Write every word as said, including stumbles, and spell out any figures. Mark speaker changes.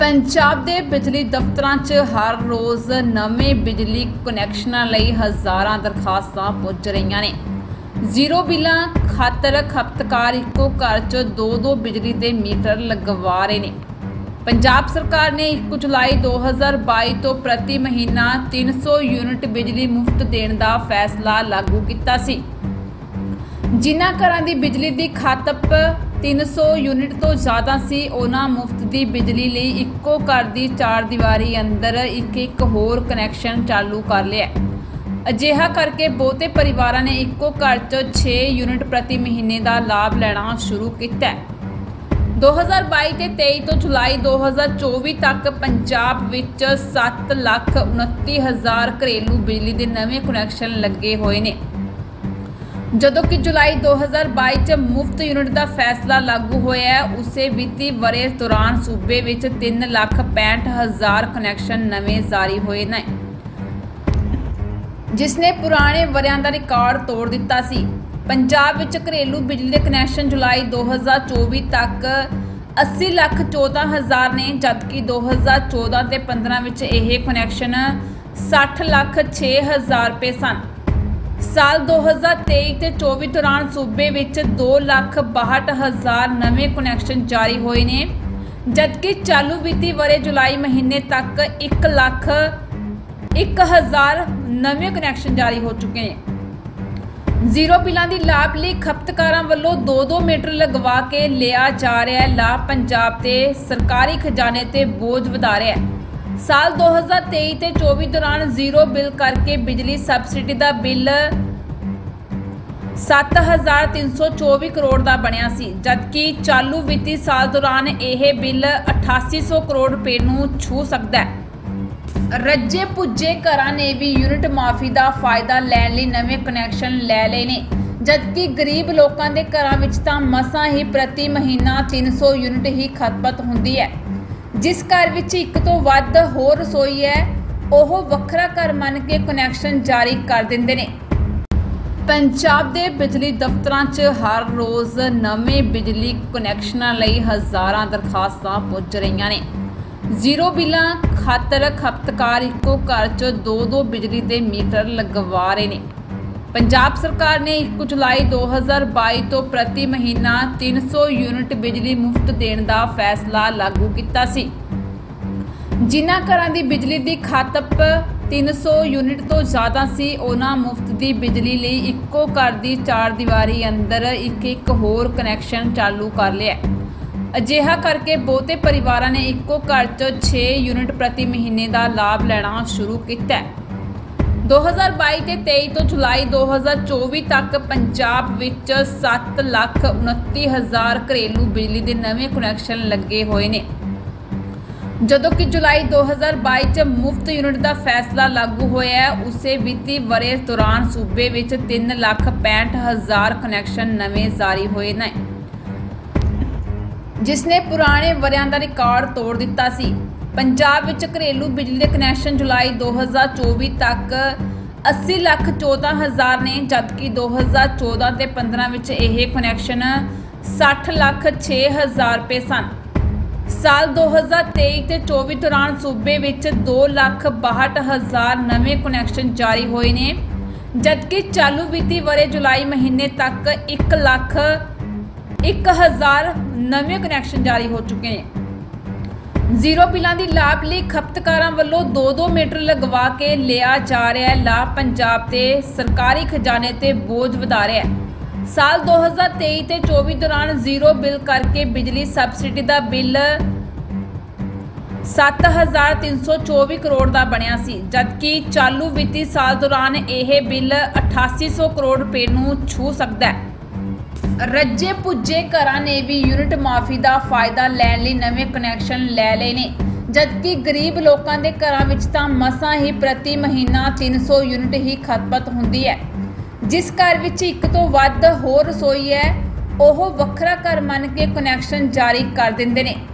Speaker 1: पंजाब के बिजली दफ्तरां च हर रोज़ नवे बिजली कनैक्शनां लई हज़ारां दरखास्तां पुज रहीआं ने। जीरो बिलां खातर खपतकार इक्को घर च दो दो बिजली के मीटर लगवा रहे ने। पंजाब सरकार ने एक जुलाई दो हज़ार बाई तो प्रति महीना तीन सौ यूनिट बिजली मुफ्त देने का फैसला लागू किया सी। जिन्हां घरां दी बिजली की खपत तीन सौ यूनिट तो ज़्यादा सी उन्हां मुफ्त की बिजली लई इक्को घर की चार दीवारी अंदर एक एक होर कनैक्शन चालू कर लिया। अजिहा करके बहुते परिवारां ने इक्को घर च छे यूनिट प्रति महीने का लाभ लेना शुरू किया। दो हज़ार बाई ते तेई तो जुलाई दो हज़ार चौबी तक पंजाब विच सत्त लख उनती हज़ार घरेलू बिजली के नवे कनैक्शन लगे हुए ने। जदों कि जुलाई दो हज़ार बाई च मुफ्त यूनिट का फैसला लागू होया है, उसे वित्ती वरे दौरान सूबे विच तीन लख पैंठ हज़ार कनैक्शन नवे जारी होए ने, जिसने पुराने वरियां दा रिकॉर्ड तोड़ दिता सी। पंजाब विच घरेलू बिजली के कनैक्शन जुलाई दो हज़ार चौबी तक अस्सी लख चौदह हज़ार ने, जबकि दो हज़ार चौदह ते पंद्रह विच यह कनैक्शन सठ लख छे हज़ार रुपये सन। साल दो हज़ार तेई ते चौबी दौरान सूबे विच दो लख बाहठ हज़ार नवे कनैक्शन जारी होए ने, जबकि चालू वित्ती वरे जुलाई महीने तक एक लख एक हज़ार नवे कनैक्शन जारी हो चुके हैं। जीरो बिलों की लाभ लई खपतकारां वल्लों दो दो मीटर लगवा के लिया जा रहा है लाभ पंजाब ते सरकारी खजाने ते बोझ वधा रहा है। साल दो हज़ार तेई ते चौबी दौरान जीरो बिल करके बिजली सबसिडी का बिल सत्त हज़ार तीन सौ चौबी करोड़ का बनया सी, जबकि चालू वित्ती साल दौरान यह बिल अठासी सौ करोड़ रुपए नूं छू सकता है। रज्जे पुज्जे घरां ने भी यूनिट माफी का फायदा लैण लई नवे कनैक्शन लै लए ने, जबकि गरीब लोगों के घरां विच तां मसां ही प्रति महीना तीन सौ यूनिट ही खपत हुंदी है। जिस घर विच एक तो वध होर रसोई है, ओह वखरा घर मन के कनैक्शन जारी कर दिंदे ने। पंजाब के बिजली दफ्तरां च हर रोज़ नवे बिजली कनैक्शनां लई हज़ारां दरखास्तां पुज रहीआं ने। जीरो बिलां खातर खपतकार इक्को घर च दो दो बिजली के मीटर लगवा रहे ने। पंजाब सरकार ने एक जुलाई दो हज़ार बाई तो प्रति महीना तीन सौ यूनिट बिजली मुफ्त देने का फैसला लागू किया सी। जिन्हां घरां दी बिजली की खपत तीन सौ यूनिट तो ज़्यादा सी उन्हां मुफ्त की बिजली लई इक्को घर की चार दीवारी अंदर एक एक होर कनैक्शन चालू कर लिया। अजिहा करके बहुते परिवारां ने इक्को घर च छे यूनिट प्रति महीने का लाभ लेना शुरू किया। दो हज़ार बाई ते तेई तो जुलाई दो हज़ार चौबी तक पंजाब विच सत्त लख उनती हज़ार घरेलू बिजली के नवे कनैक्शन लगे हुए ने। जदों कि जुलाई दो हज़ार बाई च मुफ्त यूनिट का फैसला लागू होया है, उसे वित्ती वरे दौरान सूबे विच तीन लख पैंठ हज़ार कनैक्शन नवे जारी होए ने, जिसने पुराने वरियां दा रिकॉर्ड तोड़ दिता सी। पंजाब विच घरेलू बिजली के कनैक्शन जुलाई दो हज़ार चौबी तक अस्सी लख चौदह हज़ार ने, जबकि दो हज़ार चौदह ते पंद्रह विच यह कनैक्शन सठ लख छे हज़ार रुपये सन। साल दो हज़ार तेई ते चौबी दौरान सूबे विच दो लख बाहठ हज़ार नवे कनैक्शन जारी होए ने, जबकि चालू वित्ती वरे जुलाई महीने तक एक लख एक हज़ार नवे कनैक्शन जारी हो चुके हैं। जीरो बिलों की लाभ लई खपतकारां वल्लों दो दो मीटर लगवा के लिया जा रहा है लाभ पंजाब ते सरकारी खजाने ते बोझ वधा रहा है। साल दो हज़ार तेई ते चौबी दौरान जीरो बिल करके बिजली सबसिडी का बिल सत्त हज़ार तीन सौ चौबी करोड़ का बनया सी, जबकि चालू वित्ती साल दौरान यह बिल अठासी सौ करोड़ रुपए नूं छू सकता है। रज्जे पुज्जे घरां ने भी यूनिट माफी का फायदा लैण लई नवे कनैक्शन लै लए ने, जबकि गरीब लोगों के घरां विच तां मसां ही प्रति महीना तीन सौ यूनिट ही खपत हुंदी है। जिस घर विच एक तो वध होर रसोई है, ओह वखरा घर मन के कनैक्शन जारी कर दिंदे ने।